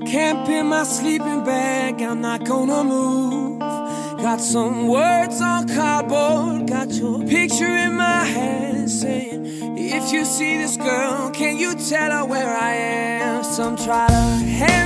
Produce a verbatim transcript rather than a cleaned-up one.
Camp in my sleeping bag, I'm not gonna move. Got some words on cardboard, got your picture in my hand, saying, if you see this girl, can you tell her where I am? Some try to help